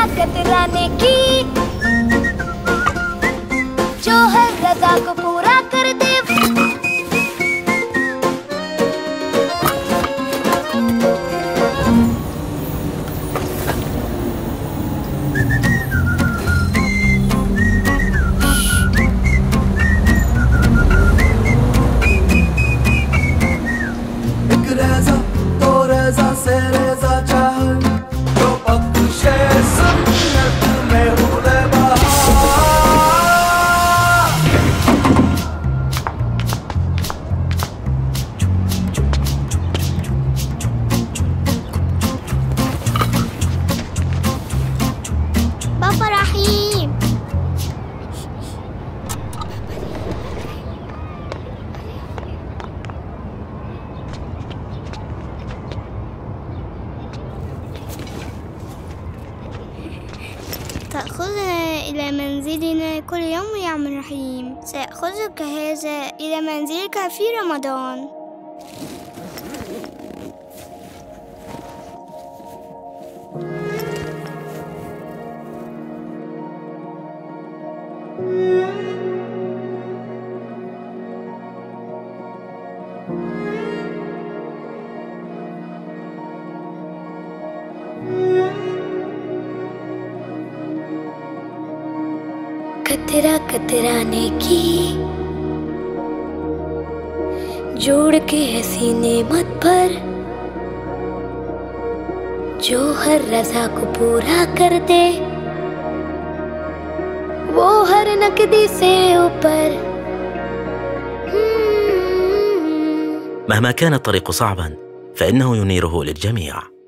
कतराने की, जो हर रज़ा को पूरा कर दे। एक रज़ा तो रज़ा से रज़ा चाह, जो बख्शे सुन्नत में हुले पापा रहीम, تأخذنا إلى منزلنا كل يوم يا عم رحيم. سأخذك هذا إلى منزلك في رمضان. कतरा कतराने की, जोड़ के ऐसी नेमत पर, जो हर रज़ा को पूरा कर दे, वो हर नकदी से ऊपर। مهما كان الطريق صعبا فإنه ينيره للجميع.